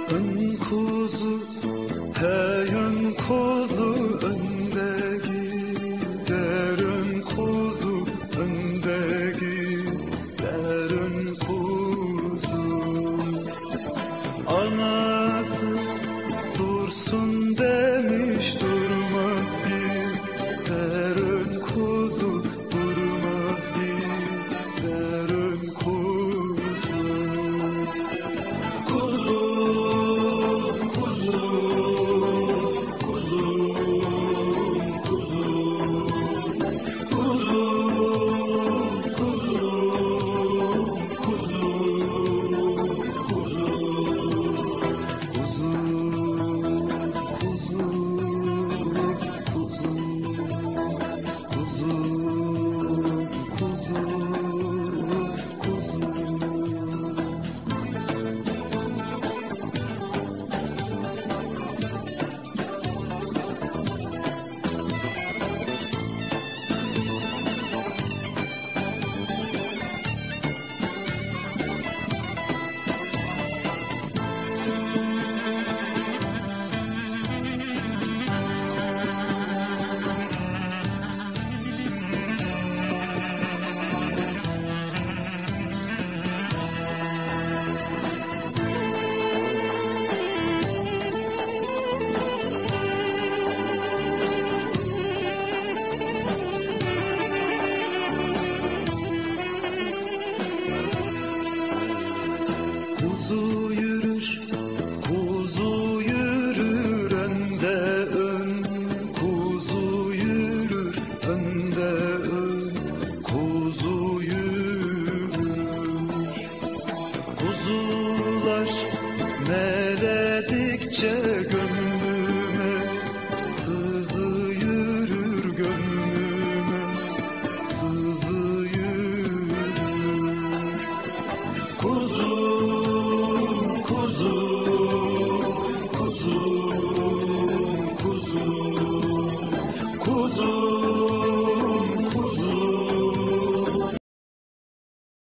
Ön kuzu, hey ön kuzu, önde gider ön kuzu, önde gider ön kuzu. Anası dursun demiş, durmaz gider ön kuzu, durmaz gider ön kuzu. Kuzu, kuzu, kuzu, kuzu, kuzu, kuzu, kuzu, kuzu. Kuzu yürür, kuzu yürür, önde ön, kuzu yürür, önde ön, kuzu yürür. Kuzular meledikçe gönlüm